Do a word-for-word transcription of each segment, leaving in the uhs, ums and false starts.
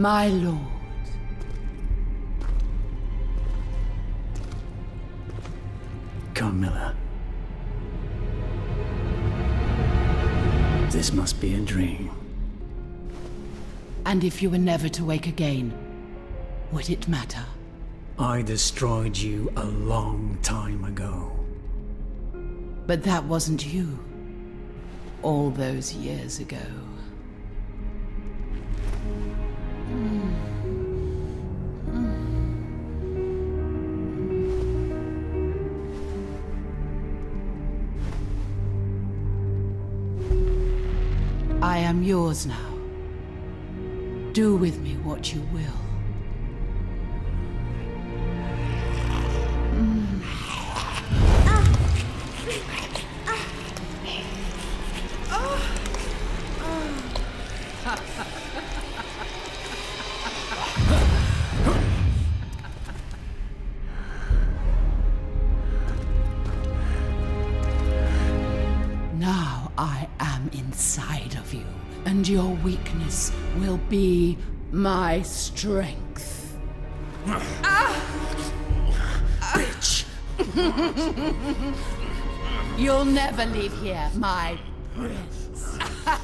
My lord. Carmilla. This must be a dream. And if you were never to wake again, would it matter? I destroyed you a long time ago. But that wasn't you. All those years ago. Mm. Mm. I am yours now. Do with me what you will. Now I am inside of you, and your weakness will be my strength. Ah! Bitch! You'll never leave here, my prince.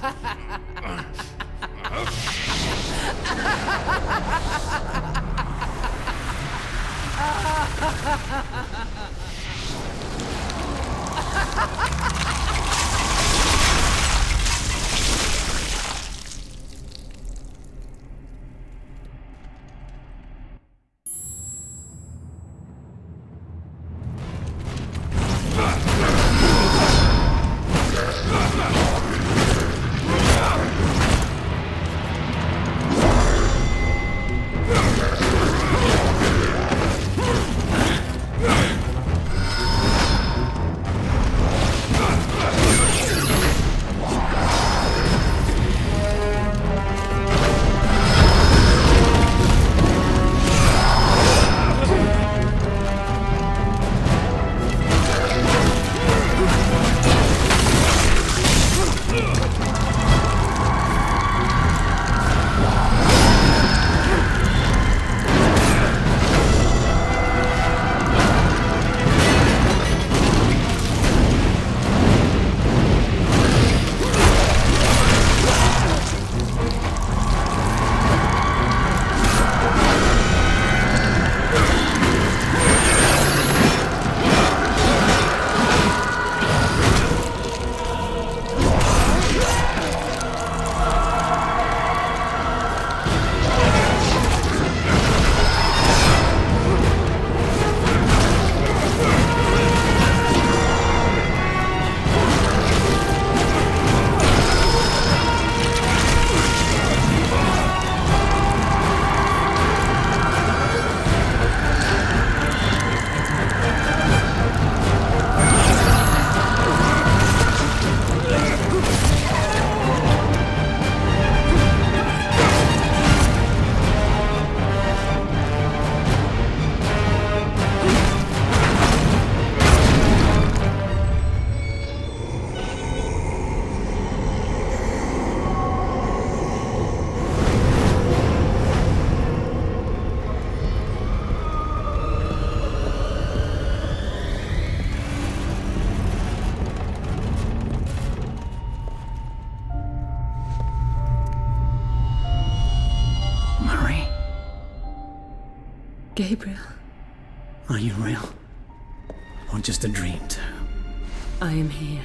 Gabriel. Are you real? Or just a dream too? I am here.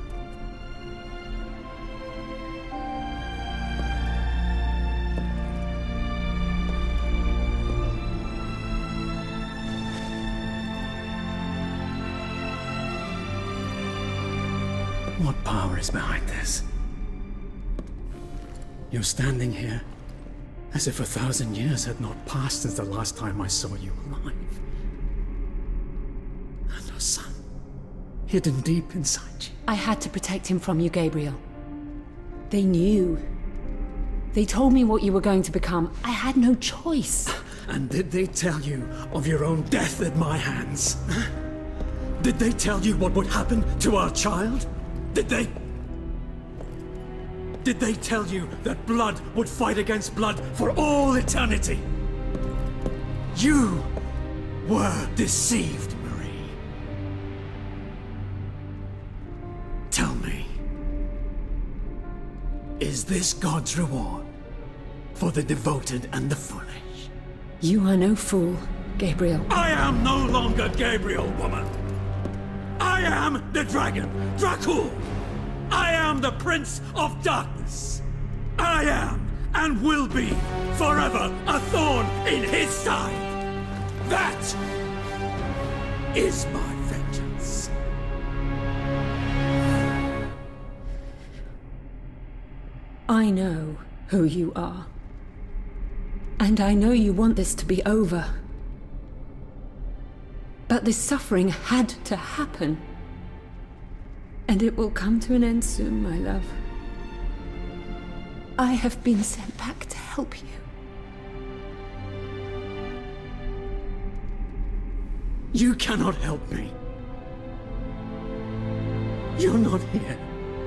What power is behind this? You're standing here as if a thousand years had not passed since the last time I saw you alive. And our son, hidden deep inside you. I had to protect him from you, Gabriel. They knew. They told me what you were going to become. I had no choice. And did they tell you of your own death at my hands? Huh? Did they tell you what would happen to our child? Did they? Did they tell you that blood would fight against blood for all eternity? You were deceived, Marie. Tell me, is this God's reward for the devoted and the foolish? You are no fool, Gabriel. I am no longer Gabriel, woman. I am the dragon, Dracul. I am the Prince of Darkness. I am, and will be, forever a thorn in his side. That is my vengeance. I know who you are. And I know you want this to be over. But this suffering had to happen. And it will come to an end soon, my love. I have been sent back to help you. You cannot help me. You're not here.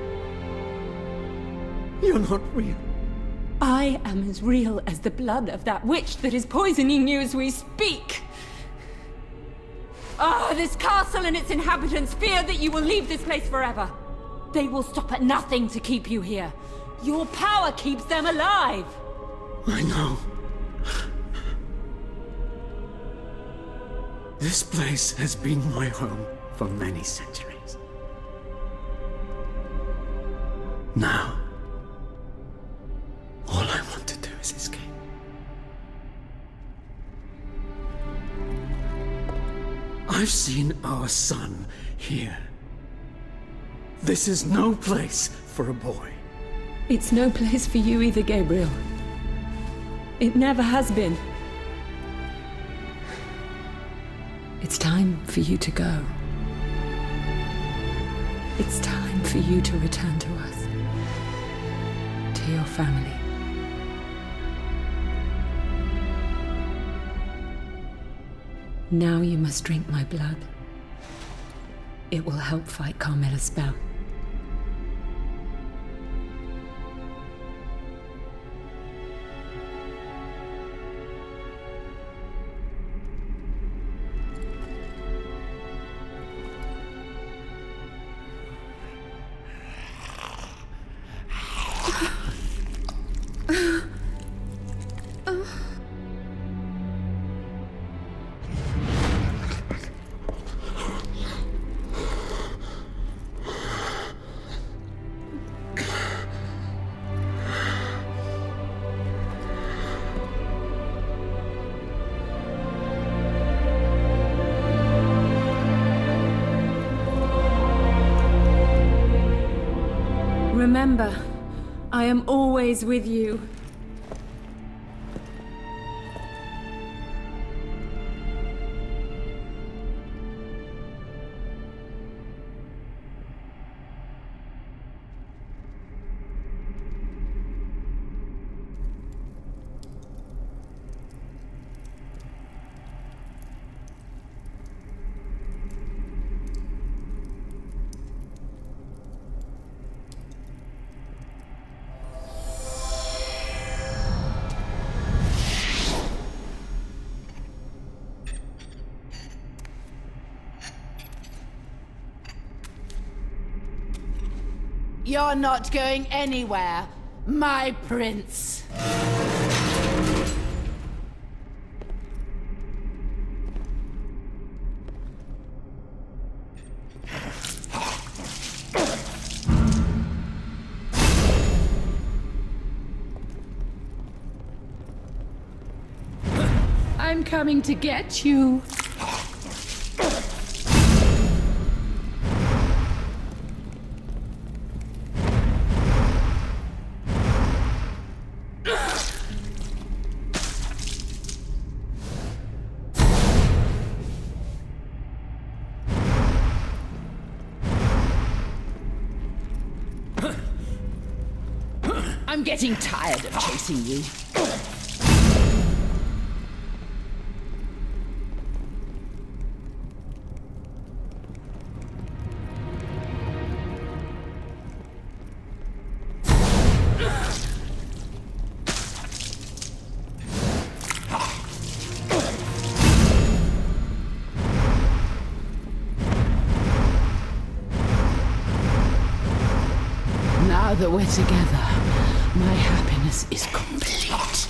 You're not real. I am as real as the blood of that witch that is poisoning you as we speak. Ah, this castle and its inhabitants fear that you will leave this place forever. They will stop at nothing to keep you here. Your power keeps them alive. I know. This place has been my home for many centuries. Now, all I want to do is escape. I've seen our son here. This is no place for a boy. It's no place for you either, Gabriel. It never has been. It's time for you to go. It's time for you to return to us. To your family. Now you must drink my blood. It will help fight Carmilla's spell. Remember, I am always with you. You're not going anywhere, my prince. I'm coming to get you. I'm getting tired of chasing you. that we're together, my happiness is complete.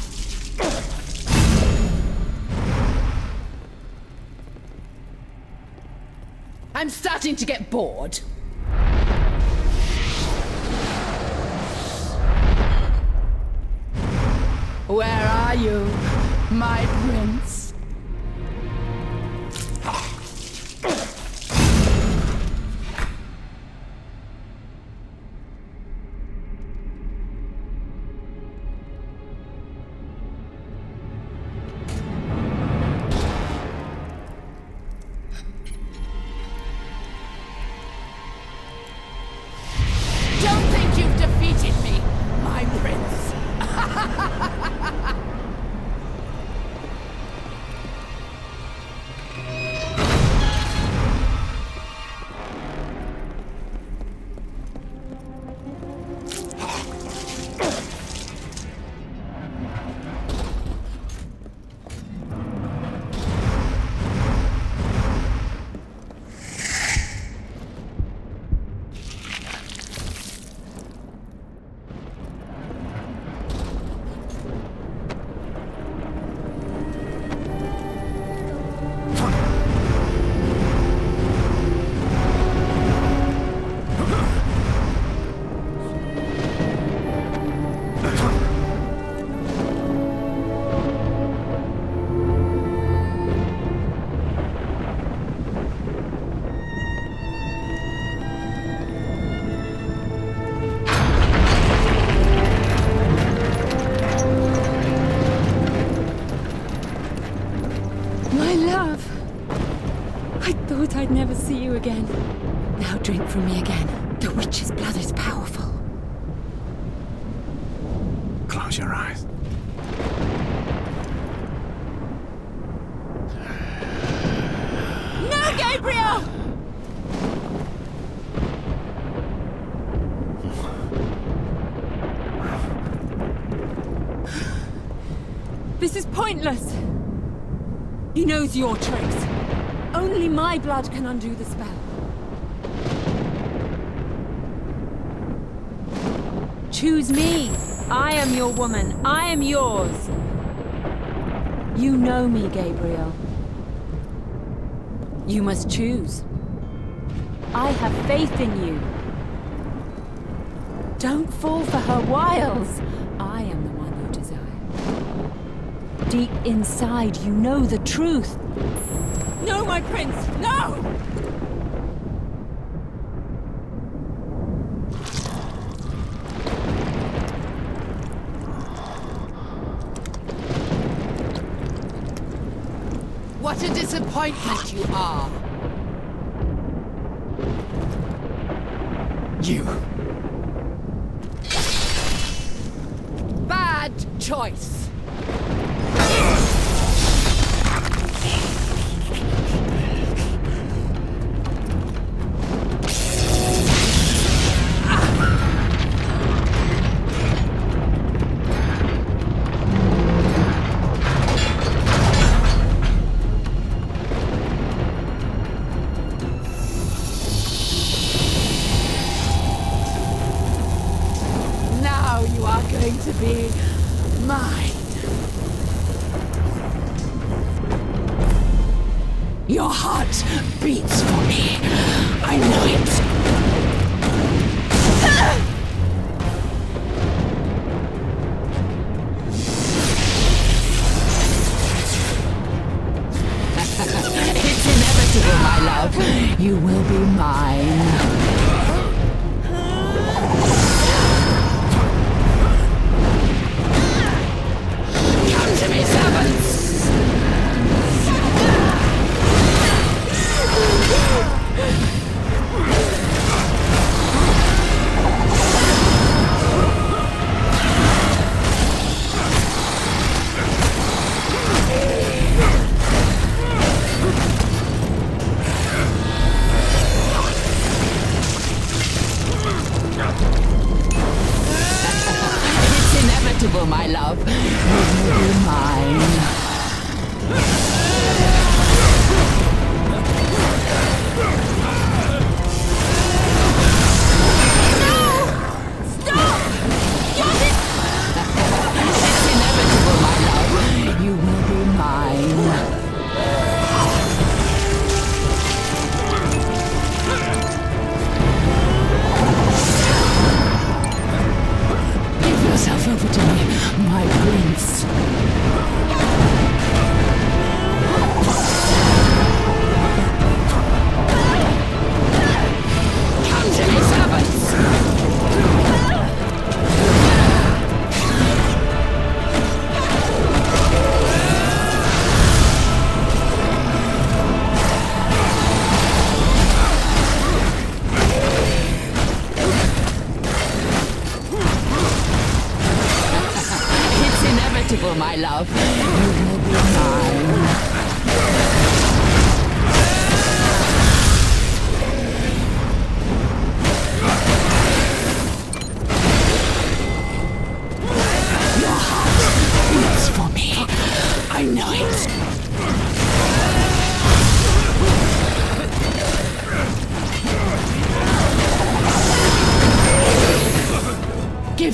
I'm starting to get bored. Where are you, my prince? Don't think you've defeated me, my prince. I'd never see you again. Now drink from me again. The witch's blood is powerful. Close your eyes. No, Gabriel! This is pointless. He knows your tricks. Only my blood can undo the spell. Choose me. I am your woman. I am yours. You know me, Gabriel. You must choose. I have faith in you. Don't fall for her wiles. I am the one you desire. Deep inside, you know the truth. No, my prince! No! What a disappointment you are! You! Bad choice! To be mine. Your heart beats for me. I know it. It's inevitable, my love. You will be mine. To me, servants!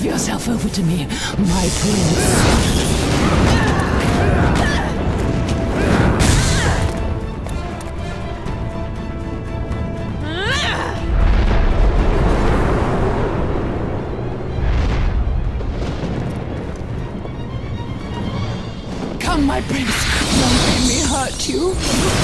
Give yourself over to me, my prince. Come, my prince. Don't let me hurt you.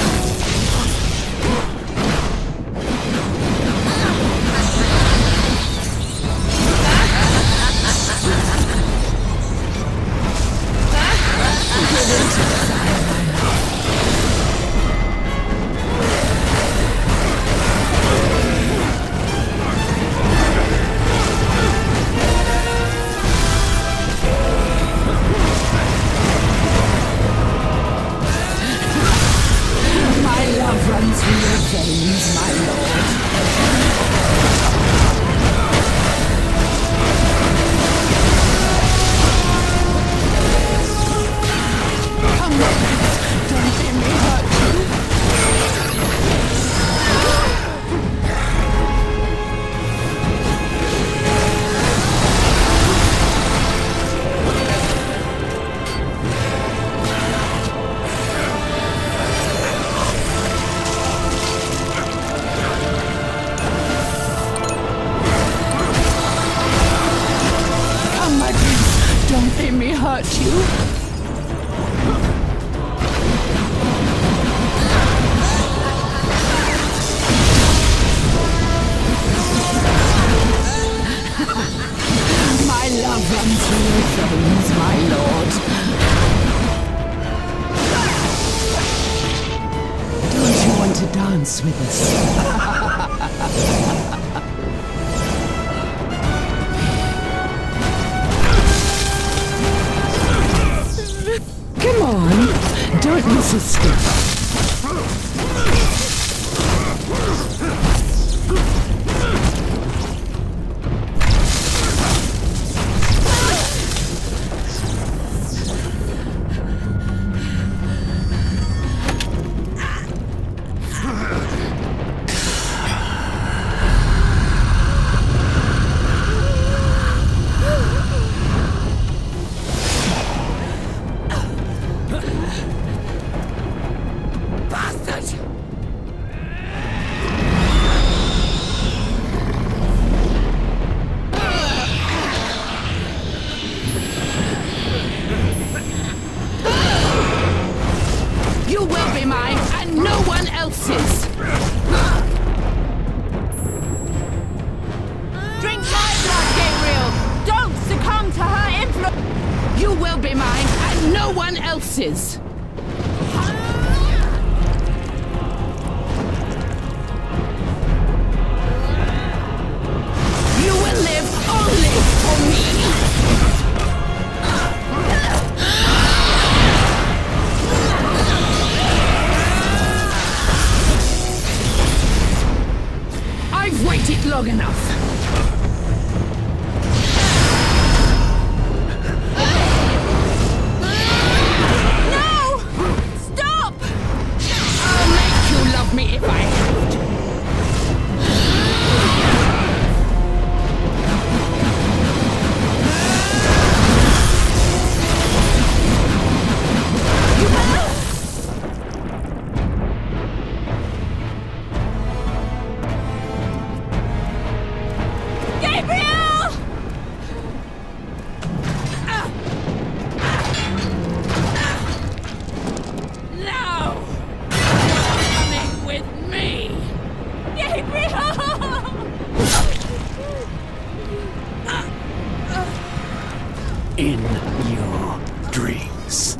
With us. Come on, don't miss a step. Else's. You will live only for me. I've waited long enough. Me if I have to. Gabriel! No! In your dreams.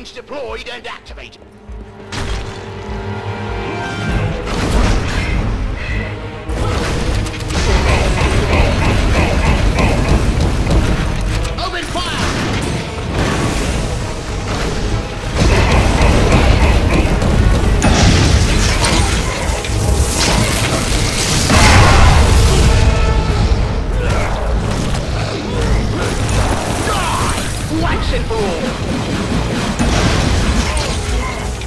Engines deployed and activated. Open fire! Die! Wax and blow!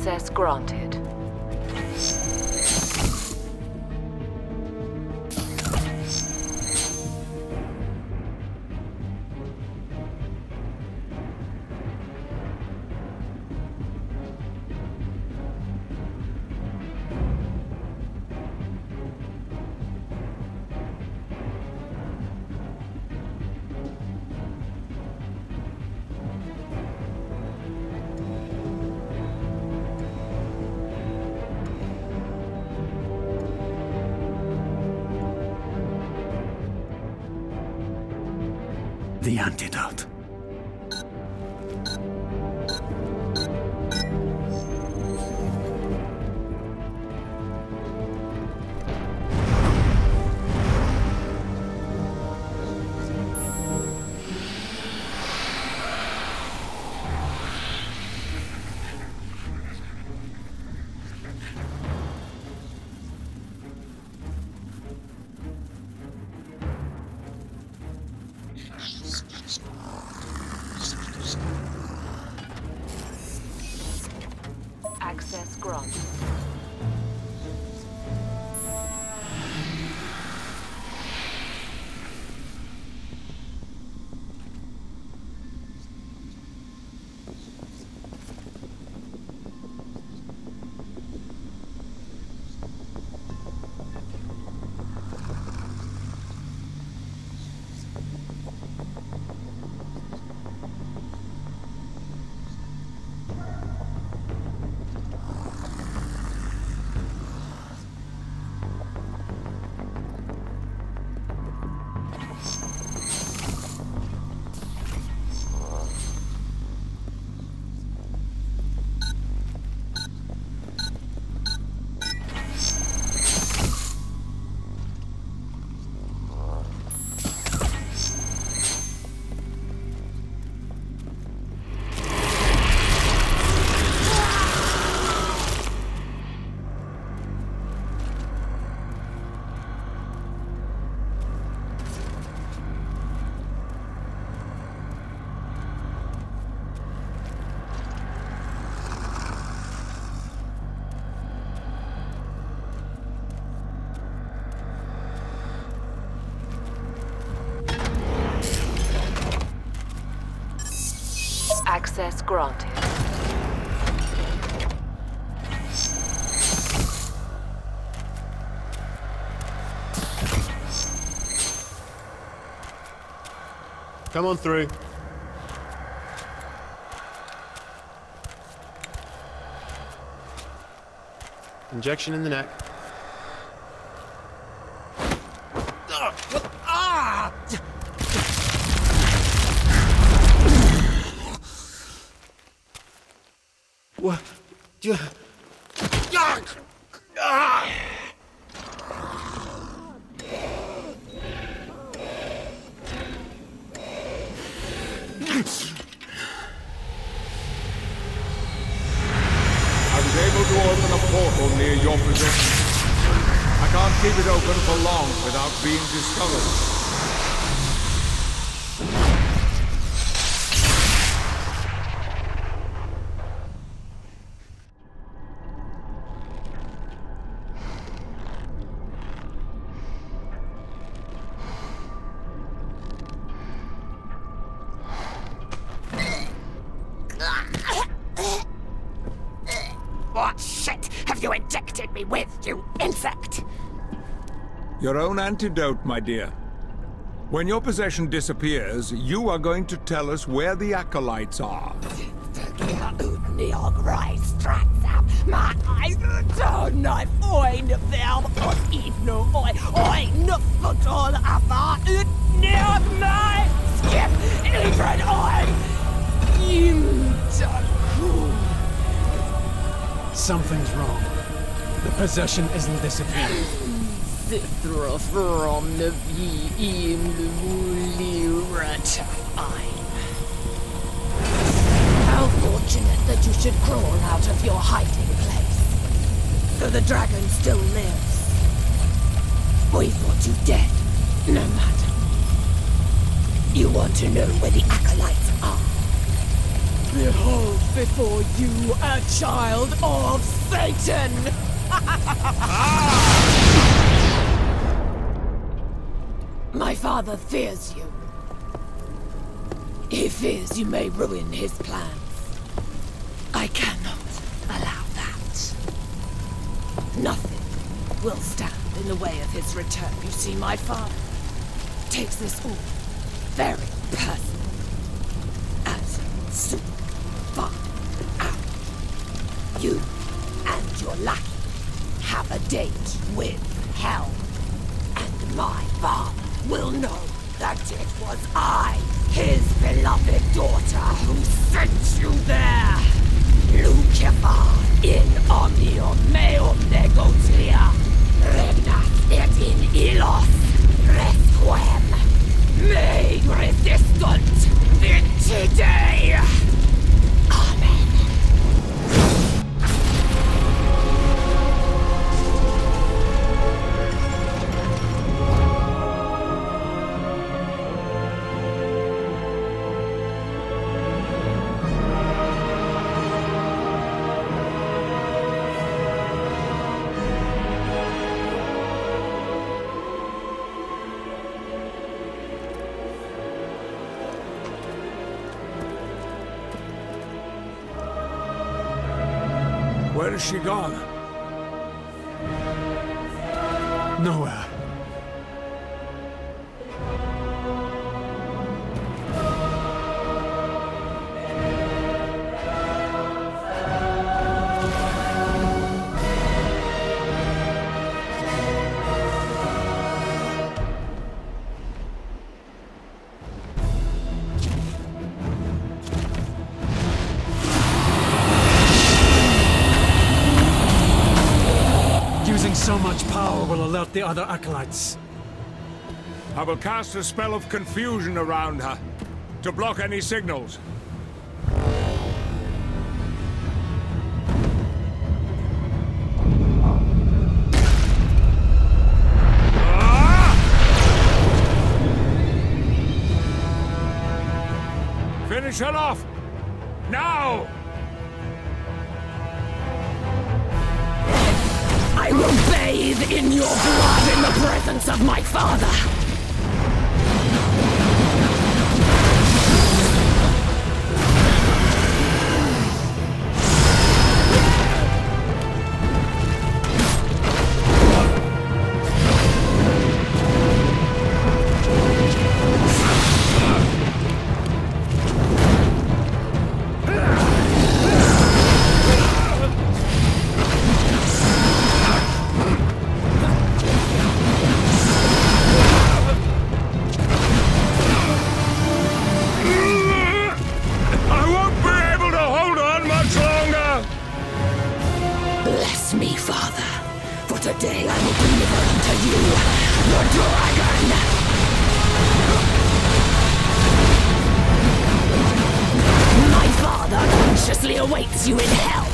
Access granted. The antidote. Access granted. Access granted. Come on through. Injection in the neck. What? You... Portal near your possession. I can't keep it open for long without being discovered. What shit have you injected me with, you insect? Your own antidote, my dear. When your possession disappears, you are going to tell us where the acolytes are. Something's wrong. The possession isn't disappearing. How fortunate that you should crawl out of your hiding place. So the dragon still lives. We thought you dead, no matter. You want to know where the acolytes are? Behold before you a child of Satan! My father fears you. He fears you may ruin his plans. I cannot allow that. Nothing will stand in the way of his return. You see, my father takes this all very personally. As he'll soon find out. You and your lackey have a date with hell. And my father will know that it was I, his beloved daughter, who sent you there. Lucifer in omnium meum negotia, regnat et in illos resquem. Me resistant vitidae. Amen. Where is she gone? Nowhere. Using so much power will alert the other acolytes. I will cast a spell of confusion around her to block any signals. Ah! Finish her off! Now! I will bathe in your blood in the presence of my father! Bless me, Father, for today I will deliver unto you the dragon! My father anxiously awaits you in hell!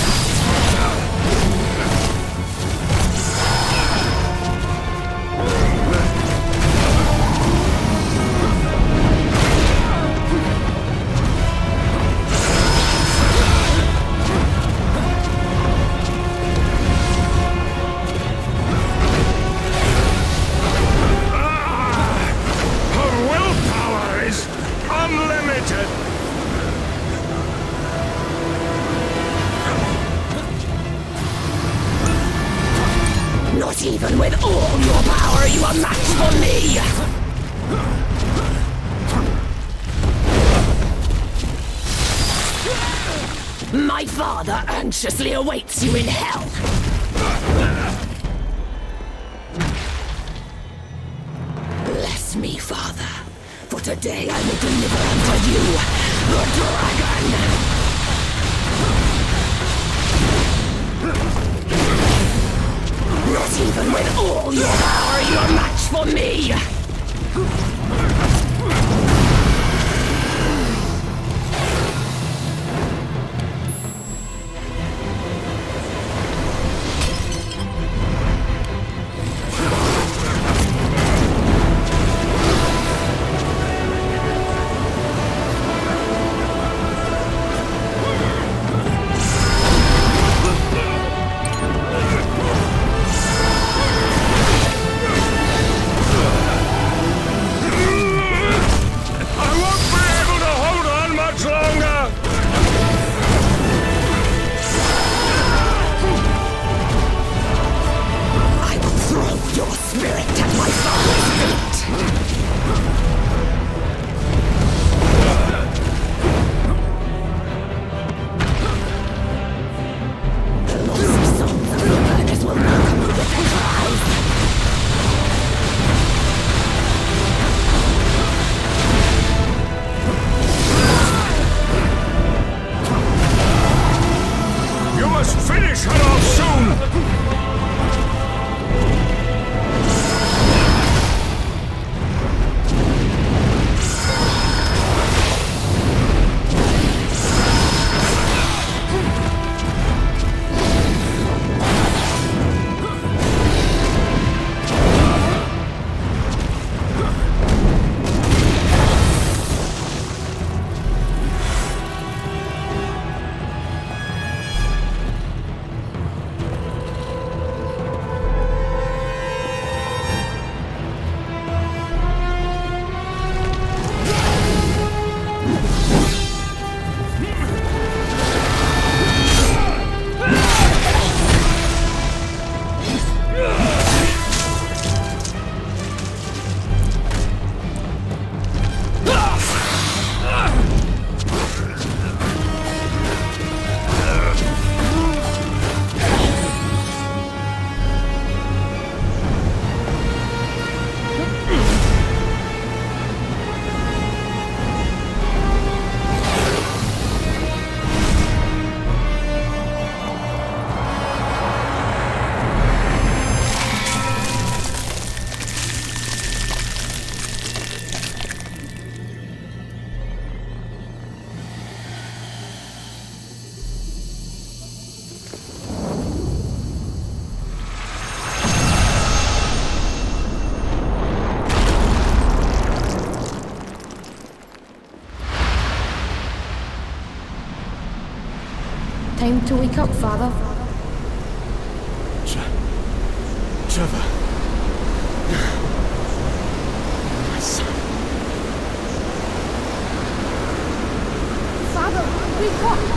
Not even with all your power you are match for me! My father anxiously awaits you in hell! Bless me, Father, for today I will deliver unto you the dragon! Not even with all your power, you are match for me! Time to wake up, Father. Tre Trevor. My son. Father, wake up!